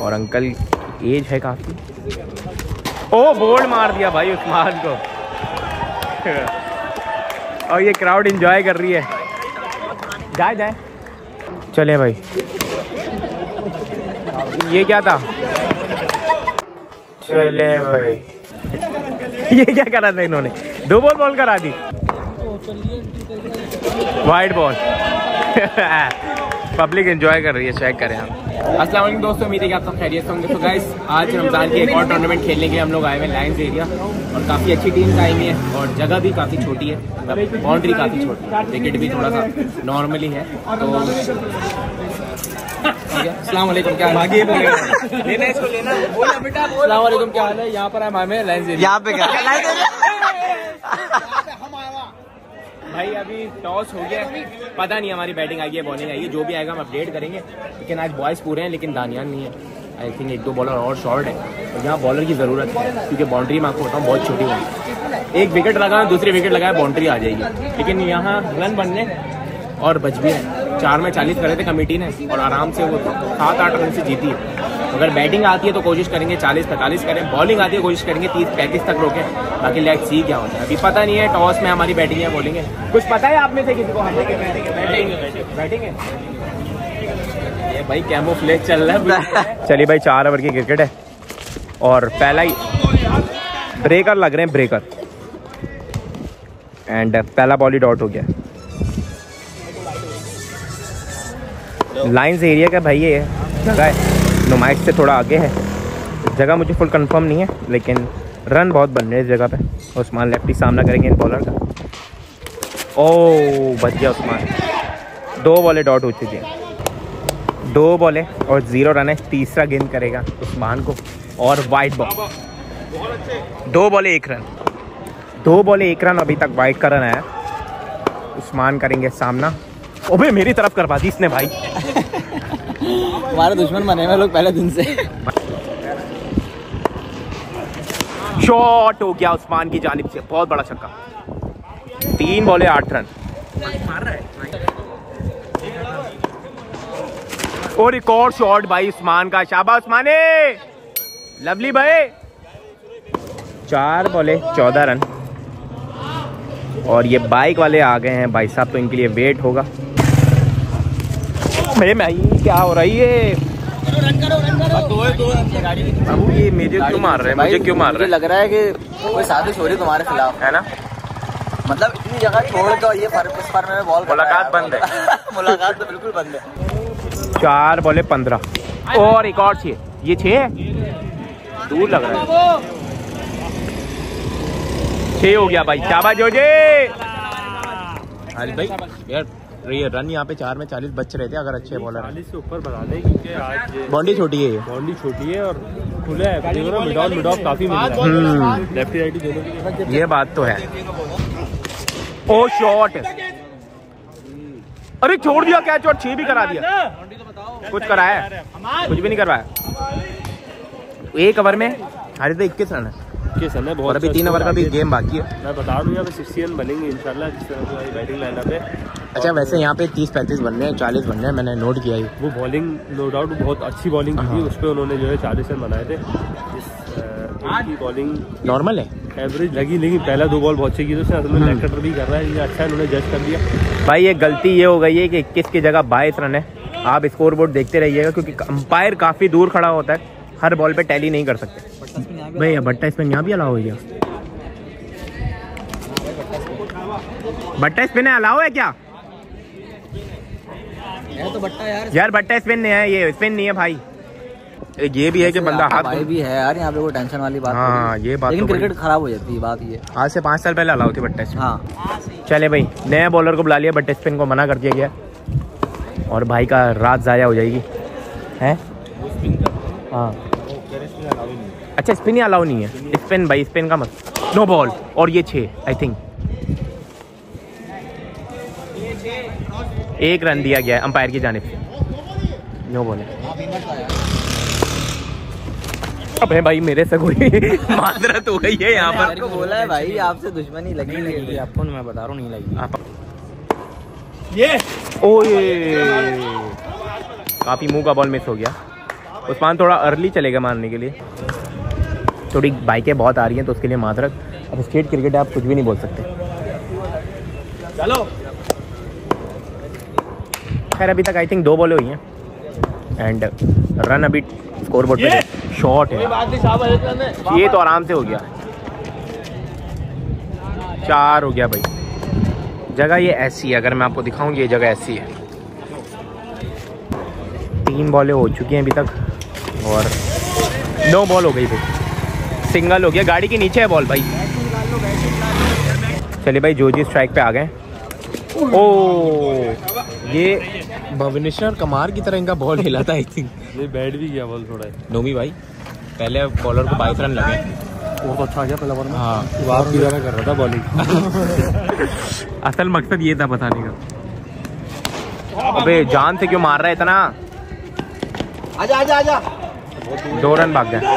और uncle as है काफ़ी। ओ बोल्ड मार दिया भाई उस्मान को। और ये क्राउड एंजॉय कर रही है। जाए जाए चले भाई। ये क्या था? चले भाई। ये क्या करा था इन्होंने? 2 बॉल करा दी। Wide ball. पब्लिक एंजॉय कर रही है, चेक करें हम। अस्सलाम वालेकुम दोस्तों, उम्मीद है कि आप सब खैरियत से होंगे। तो गाइस आज रमज़ान की एक और टूर्नामेंट खेलने के लिए हम लोग आए हुए हैं लायंस एरिया, और काफ़ी अच्छी टीम्स आई हुई है और जगह भी काफ़ी छोटी है, मतलब बाउंड्री काफ़ी छोटी है, विकेट भी थोड़ा सा नॉर्मली है। तो अस्सलाम वालेकुम, क्या हाल है? लेना इसको, लेना बोला बेटा। अस्सलाम वालेकुम, क्या हाल है? यहाँ पर हमें लायंस एरिया, यहाँ पे क्या भाई अभी टॉस हो गया, पता नहीं हमारी बैटिंग आई है बॉलिंग आई है, जो भी आएगा हम अपडेट करेंगे। लेकिन आज बॉयज़ पूरे हैं, लेकिन दानियान नहीं है। आई थिंक 1-2 बॉलर और शॉर्ट है, और यहाँ बॉलर की ज़रूरत है क्योंकि बाउंड्री मैं आपको बताऊँ बहुत छोटी है। एक विकेट लगा, दूसरी विकेट लगाया, बाउंड्री आ जाएगी। लेकिन यहाँ रन बनने और बच भी है। 4 में 40 करे थे कमेटी ने, और आराम से वो 7-8 रन से जीती है। अगर बैटिंग आती है तो कोशिश करेंगे 40-45 करें, बॉलिंग आती है कोशिश करेंगे 30-35 तक रोकें। बाकी लेट्स सी क्या होता है, अभी पता नहीं है टॉस में हमारी बैटिंग है बॉलिंग है। कुछ पता है आप में से किसी को? बैटिंग है ये भाई, कैमोफ्लेज चल रहा है। चलिए भाई, 4 ओवर की क्रिकेट है और पहला ही ब्रेकर लग रहे हैं, ब्रेकर। एंड पहला बॉल ही डॉट हो गया। लाइंस एरिया का भाई ये जगह है, नुमाइश से थोड़ा आगे है। जगह मुझे फुल कंफर्म नहीं है, लेकिन रन बहुत बन रहे हैं इस जगह पे। उस्मान लेफ्टी सामना करेंगे इन बॉलर का। ओह बच गया उस्मान। 2 बॉलें डॉट हो चुकी हैं, 2 बॉलें और 0 रन है। तीसरा गेंद करेगा उस्मान को, और वाइट बॉल। 2 बॉलें 1 रन, 2 बॉलें 1 रन। अभी तक वाइट का रन आया। उस्मान करेंगे सामना। ओबे मेरी तरफ करवा दी इसने भाई। हमारे दुश्मन बने हुए लोग पहले दिन से। शॉट हो गया उस्मान की जानिब से, बहुत बड़ा छक्का। 3 बॉलें 8 रन। और एक और शॉट भाई उस्मान का, शाबाश उस्माने, लवली भाई। 4 बॉलें 14 रन। और ये बाइक वाले आ गए हैं भाई साहब, तो इनके लिए वेट होगा। मेरे भाई क्या हो रही है? बाबू ये मेरे क्यों मार रहे हैं? मुझे क्यों मार रहे हैं? लग रहा है कि कोई साजिश हो रही है तुम्हारे खिलाफ, है ना? मतलब इतनी जगह छोड़ कर ये उस पर में बॉल, मुलाकात बंद है। मुलाकात तो बिल्कुल बंद है। 4 बॉलें 15 और एक और 6। ये 6 है, दूर लग रहा है। 6 हो गया भाई, शाबाश जोजे। अरे भाई यार, ये रन यहाँ पे 4 में 40 बच रहे थे अगर अच्छे बॉलर 40 से ऊपर बना दें, क्योंकि आज बाउंड्री छोटी है, बाउंड्री छोटी है और खुला है। मिड ऑफ काफी मिल रहा है, लेफ्टी राइटी दोनों की। ये बात तो है। ओ शॉट, अरे छोड़ दिया कैच और 6 भी करा दिया। कुछ कराया? कुछ भी नहीं करवाया। 1 ओवर में हारे तो 21 रन है। और अभी 3 ओवर का भी गेम बाकी है। मैं बता दूं यहाँ पे 60 रन बनेंगे इंशाल्लाह, जिस तरह से बैटिंग लाइनअप है। अच्छा वैसे यहाँ पे 30-35 बन रहे हैं, 40 बन रहे हैं, मैंने नोट किया ही। वो बॉलिंग नो डाउट बहुत अच्छी बॉलिंग की थी, उस पर उन्होंने जो है 40 रन बनाए थे। इनकी बॉलिंग नॉर्मल है, एवरेज लगी, लेकिन पहला 2 बॉल बहुत अच्छी की, तो उसने असल में लेग कटर भी कर रहा है। ये अच्छा इन्होंने जज कर दिया भाई। ये गलती ये हो गई है कि 21 की जगह 22 रन है। आप स्कोर बोर्ड देखते रहिएगा, क्योंकि अंपायर काफी दूर खड़ा होता है, हर बॉल पे टैली नहीं कर सकते भाई। बट्टा स्पिन यहाँ भी अलाउ हो गया। बट्टा स्पिन अलाउ है क्या? तो बट्टा यार बट्टा स्पिन है, ये स्पिन नहीं है भाई। ये भी है कि बंदा हाथ भाई भी है यार, यहाँ पे कोई टेंशन वाली बात। हाँ ये बात, लेकिन क्रिकेट खराब हो जाती है, बात ये। आज से 5 साल पहले अलाउ थी बट्टा स्पिन। हाँ चले भाई, नया बॉलर को बुला लिया, बट्टा स्पिन को मना कर दिया गया, और भाई का रात जाया हो जाएगी है। हाँ अच्छा, स्पिन ही अलाउ नहीं है। स्पिन भाई, स्पिन का मत। नो बॉल, और ये 6 आई थिंक। 1 रन दिया गया है अंपायर की जानिब से। नो बॉल है। अब है भाई मेरे से कोई माजरत हो गई है यहाँ पर। आपको बोला है भाई, आपसे दुश्मनी लगी आपको, मैं बता रहा हूँ नहीं लगी। ये ओ ये काफी मुंह का बॉल मिस हो गया। उस्मान थोड़ा अर्ली चलेगा मारने के लिए, थोड़ी बाइकें बहुत आ रही हैं तो उसके लिए माजरत। अब स्ट्रीट क्रिकेट आप कुछ भी नहीं बोल सकते। चलो खैर अभी तक आई थिंक 2 बॉलें हुई हैं एंड रन अभी स्कोर बोर्ड पे शॉट है, ये तो आराम से हो गया, 4 हो गया भाई। जगह ये ऐसी है, अगर मैं आपको दिखाऊं ये जगह ऐसी है। 3 बॉलें हो चुकी हैं अभी तक और 9 बॉल हो गई भाई, सिंगल हो गया, गाड़ी के नीचे है बॉल भाई। चलिए भाई जोजी स्ट्राइक पे आ गए। ओ ये भुवनेश्वर कमार की तरह इनका बॉल हिला था आई थिंक, ये बैट भी गया बॉल थोड़ा। नोमी भाई पहले बॉलर को 22 रन लगे, वो तो अच्छा गया पहला बॉल में। हाँ बात की तरह कर रहा था बॉलिंग। असल मकसद ये था बताने का। अबे जान से क्यों मार रहा है इतना? आजा आजा आजा। 2 रन भाग गए।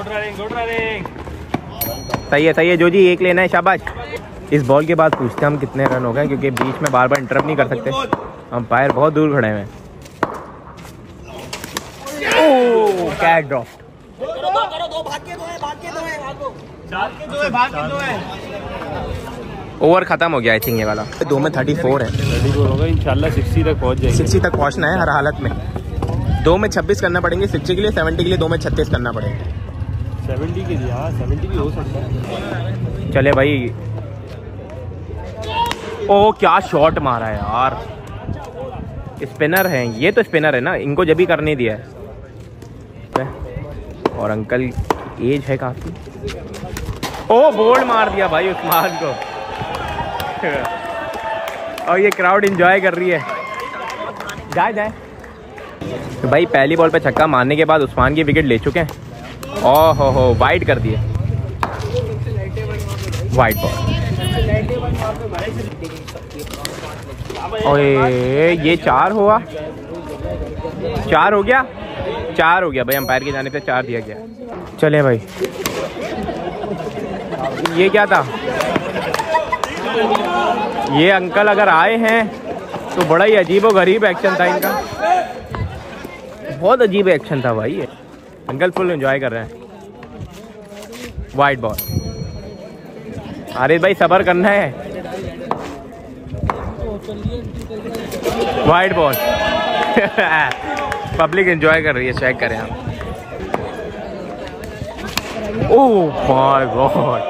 सही है जोजी, 1 लेना है, शाबाश। इस बॉल के बाद पूछते हैं हम कितने रन हो गए, क्योंकि बीच में बार बार इंटरप्ट नहीं कर सकते, अंपायर बहुत दूर खड़े हैं। ओह कैच ड्रॉप। ओवर खत्म हो गया आई थिंक ये वाला। 2 में 34 है, 34 होगा इंशाल्लाह 60 तक पहुंच जाएंगे। 60 तक पहुंचना है हर हालत में। 2 में 26 करना पड़ेंगे 60 के लिए, 70 के लिए 2 में 36 करना पड़ेगा। 70 के लिए, हाँ 70 भी हो सकता है। चले भाई, ओ क्या शॉट मारा है यार, स्पिनर है ये, तो स्पिनर है ना, इनको जब भी करने दिया है। और अंकल एज है काफी। ओ बोल्ड मार दिया भाई उस्मान को। और ये क्राउड एंजॉय कर रही है। जाए तो भाई पहली बॉल पे छक्का मारने के बाद उस्मान की विकेट ले चुके हैं। ओह हो वाइड कर दिए, वाइड बॉल। ओए ये 4 हुआ, 4 हो गया, 4 हो गया भाई, अंपायर के जाने पे 4 दिया गया। चले भाई, ये क्या था? ये अंकल अगर आए हैं तो बड़ा ही अजीब और गरीब एक्शन था इनका, बहुत अजीब एक्शन था भाई ये। अंकल फुल एंजॉय कर रहे हैं। वाइड बॉल, आरिफ भाई सबर करना है। Wide ball. पब्लिक एंजॉय कर रही है, चेक करें आप। ओह माय गॉड,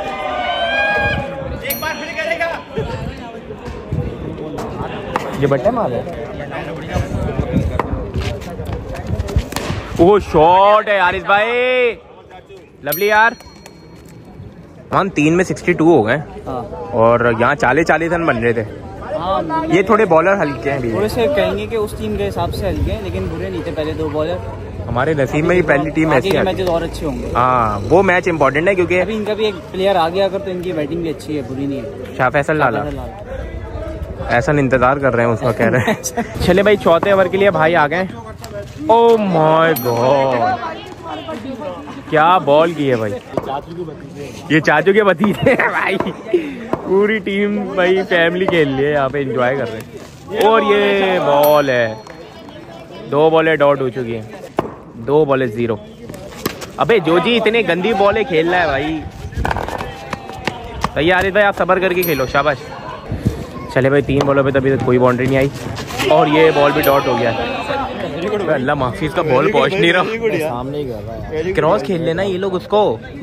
ये बट्टे मार है। वो शॉट है आरिफ भाई, लवली यार। हम 3 में 62 हो गए और यहाँ 40 रन बन रहे थे। हाँ, ये थोड़े बॉलर हल्के हैं, थोड़े से कहेंगे कि उस टीम के हिसाब से हल्के हैं, लेकिन बुरे नहीं थे पहले 2 बॉलर। हमारे नसीब में ही पहली टीम ऐसी है। मैचेस और अच्छे होंगे। हाँ वो मैच इंपॉर्टेंट है, क्योंकि अभी इनका भी एक प्लेयर आ गया अगर, तो इनकी बैटिंग भी अच्छी है, बुरी नहीं है। शाह फैसल लाला ऐसा इंतजार कर रहे हैं उसका, कह रहे हैं। चले भाई 4थे ओवर के लिए भाई आ गए। ओह माय गॉड, क्या बॉल की है भाई, ये चाचू के भतीजे हैं भाई। पूरी टीम भाई फैमिली खेल रही है यहाँ पे, एंजॉय कर रहे हैं। और ये बॉल है, 2 बॉलें डॉट हो चुकी हैं, 2 बॉलें 0। अबे जोजी इतने गंदी बॉलें खेल रहा है भाई। सही आरिफ भाई, आप सबर करके खेलो, शाबाश। चले भाई 3 बॉलों पे तभी तक कोई बाउंड्री नहीं आई और ये बॉल भी डॉट हो गया। अल्लाह माफी, इसका बॉल पहुंच नहीं रहा, सामने ही कर रहा है। क्रॉस खेल लेना ये लोग उसको।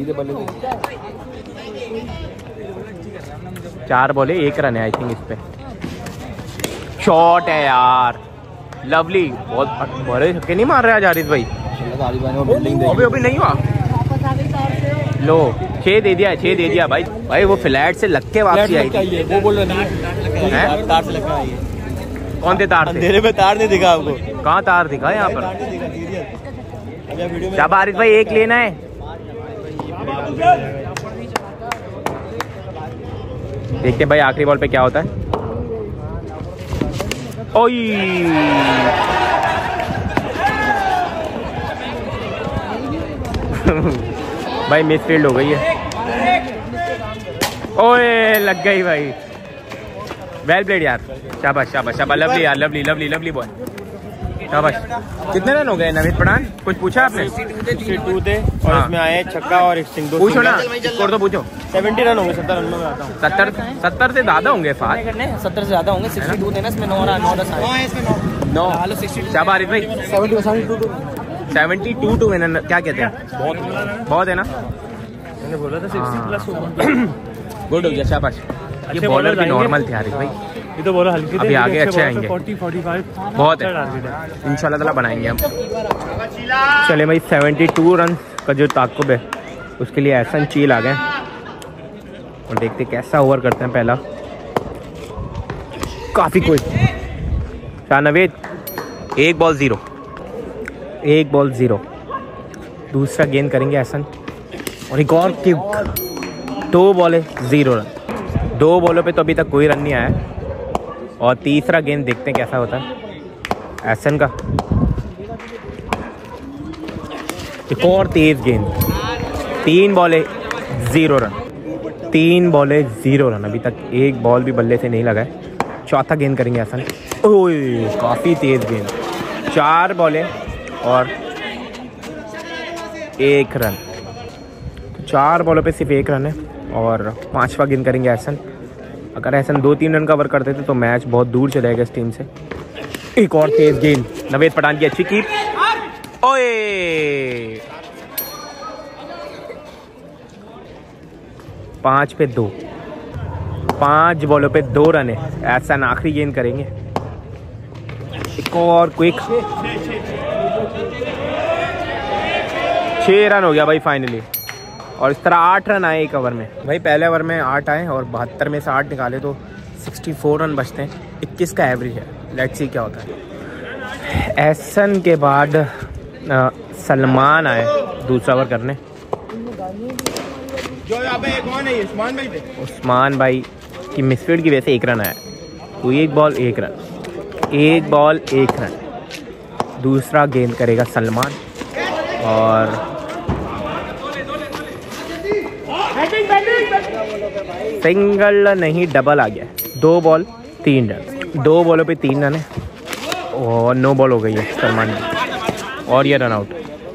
4 बॉले 1 रन है आई थिंक इस पे। शॉट है यार, लवली। बहुत बड़े छक्के नहीं मार रहे आज आरिफ भाई। अभी नहीं हुआ, लो 6 दे दिया, 6 दे दिया भाई। भाई वो फ्लैट से लग के वापसी आई थी। वो बोल रहे नहीं, तार से लगा है। कौन से तार से? अंधेरे में तार नहीं दिखा आपको? कहाँ तार दिखा यहाँ पर? क्या आरिफ भाई 1 लेना है? देखते भाई आखिरी बॉल पे क्या होता है। ओई भाई मिसफील्ड हो गई है। ओए लग गई भाई, वेल प्लेड यार, शाबाश शाबाश शाबाश, लवली यार, लवली लवली लवली बॉय, शाबाश। कितने रन हो गए नवीद पठान? कुछ पूछा आपने? 62 थे और इसमें आए छक्का और एक सिंगल। पूछो ना, स्कोर तो पूछो। 70 रन होंगे, 70 रन में आता हूँ। 70 से ज्यादा होंगे फात। 70 से ज्यादा होंगे। 62 थे ना इसमें, 9-10 आए। 9 क्या बारिश भाई? 72 टू विन, क्या कहते हैं? बहुत है ना, मैंने बोला था 60 प्लस होगा। गुड हो गया, शाबाश। ये बॉलर भी नॉर्मल थे हारिस भाई, ये तो बॉलर हल्की अभी आगे अच्छे आएंगे। 40-45 बहुत है, इंशाल्लाह ताला बनाएंगे हम। चले भाई 72 रन का जो ताकुब है उसके लिए एहसन चील आ गए और देखते कैसा ओवर करते हैं पहला। काफी कोई शानवेद, 1 बॉल 0। दूसरा गेंद करेंगे एहसन और एक और किक। 2 ball 0 run. 2 बॉलों पे तो अभी तक कोई रन नहीं आया और तीसरा गेंद देखते हैं कैसा होता है एहसन का। एक और तेज गेंद। 3 बॉल 0 रन। 3 ball 0 run. अभी तक एक बॉल भी बल्ले से नहीं लगा है। चौथा गेंद करेंगे एहसन। ओए काफ़ी तेज गेंद। 4 बॉल और 1 रन। 4 बॉलों पे सिर्फ 1 रन है और 5वां गेंद करेंगे एहसन। अगर एहसन 2-3 रन कवर करते थे तो मैच बहुत दूर चला जाएगा इस टीम से। एक और तेज गेंद, नवेद पठान की अच्छी कीप। ओए 5 पे 2। 5 बॉलों पे 2 रन है। एहसन आखिरी गेंद करेंगे। एक और क्विक। 6 रन हो गया भाई फाइनली और इस तरह 8 रन आए एक ओवर में। भाई पहले ओवर में 8 आए और 72 में से 8 निकाले तो 64 रन बचते हैं। 21 का एवरेज है। लेट्स सी क्या होता है। एहसन के बाद सलमान आए दूसरा ओवर करने। जो यहाँ पे कौन है? उस्मान भाई थे। उस्मान भाई की मिसफील्ड की वजह से 1 रन आया तो 1 बॉल 1 रन। 1 ball 1 run. दूसरा गेंद करेगा सलमान और सिंगल नहीं डबल आ गया। 2 बॉल 3 रन। 2 बॉलों पे 3 रन है और 9 बॉल हो गई है सलमान की और ये रन आउट।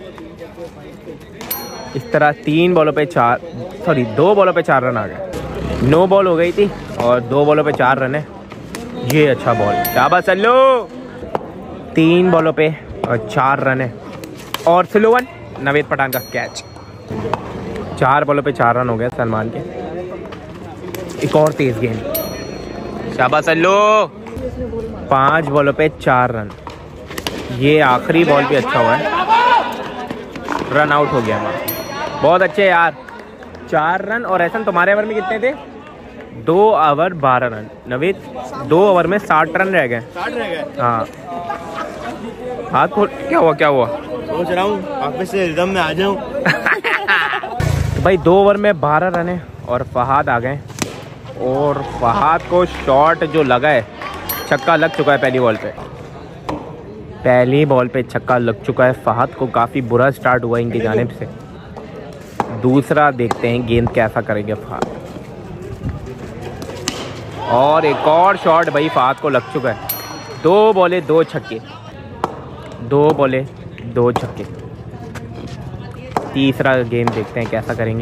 इस तरह 2 बॉलों पे 4 रन आ गए। 9 बॉल हो गई थी और 2 बॉलों पे 4 रन है। ये अच्छा बॉल, शाबाश सल्लू। 3 बॉलों पे 4 रन है और स्लो वन, नवेद पठान का कैच। 4 बॉलों पे 4 रन हो गए सलमान के। एक और तेज गेंद, शाबाश सल्लू। 5 बॉलों पे 4 रन। ये आखिरी बॉल भी अच्छा हुआ है। रन आउट हो गया हमारा। बहुत अच्छे यार। 4 रन और ऐसा तुम्हारे ओवर में कितने थे? 2 ओवर 12 रन। नवेद 2 ओवर में 60 रन रह गए। 60 रह गए। हाँ हाथ खोल। क्या हुआ? सोच रहा हूँ वापस से रिदम में आ जाऊँ। तो भाई 2 ओवर में 12 रन है और फहाद आ गए और फहाद को शॉट जो लगा है, छक्का लग चुका है पहली बॉल पे छक्का लग चुका है। फहाद को काफ़ी बुरा स्टार्ट हुआ इनकी जानिब से। दूसरा देखते हैं गेंद कैसा करेंगे फहाद। और एक और शॉट भाई फहाद को लग चुका है। 2 बॉले 2 छक्के। 2 बॉले 2 छक्के। तीसरा गेंद देखते हैं कैसा करेंगे।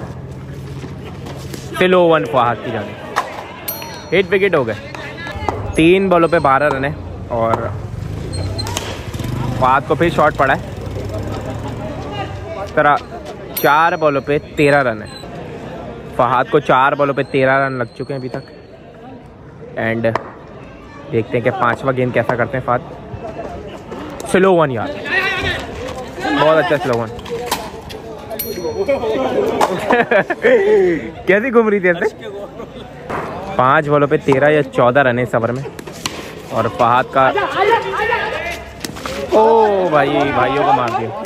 स्लो वन फहाद की जानिब। हिट विकेट हो गए। 3 बॉलों पे 12 रन है और फहाद को फिर शॉट पड़ा है। इस तरह 4 बॉलों पे 13 रन है। फहाद को 4 बॉलों पे 13 रन लग चुके हैं अभी तक। एंड देखते हैं कि 5वां गेंद कैसा करते हैं फहाद। स्लो वन यार, बहुत अच्छा स्लो वन। कैसी घूम रही थी ऐसे? 5 बॉलों पे 13 या 14 रन है इस ओवर में और फहाद का भाइयों को मार दिया।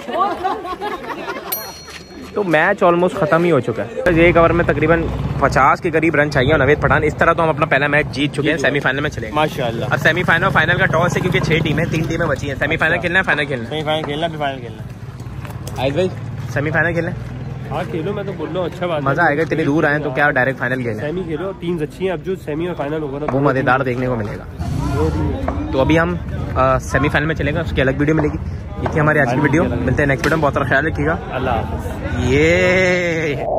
तो मैच ऑलमोस्ट खत्म ही हो चुका है। एक ओवर में तकरीबन 50 के करीब रन चाहिए और नवेद पठान। इस तरह तो हम अपना पहला मैच जीत चुके हैं। सेमीफाइनल में चले माशाल्लाह। अब सेमीफाइनल फाइनल का टॉस है क्योंकि 6 टीमें 3 टीमें बची हैं। सेमीफाइनल खेलना है, फाइनल खेलना है? सेमीफाइनल खेलना, फिर फाइनल खेलना। आइज भाई सेमीफाइनल खेलना है? हाँ खेलो, मैं तो बोल रहा हूँ अच्छा बात। मजा आएगा। इतनी दूर आए तो क्या डायरेक्ट फाइनल खेलें? सेमी खेलो, टीम्स अच्छी हैं। अब जो सेमी और फाइनल होगा वो मजेदार देखने को मिलेगा। 2 टीम तो अभी हम सेमीफाइनल में चलेंगे, उसकी अलग वीडियो मिलेगी। ये थी हमारी आज की वीडियो, मिलते हैं नेक्स्ट वीडियो में। बहुत सारा ख्याल रखिएगा, अल्लाह हाफ़िज़। ये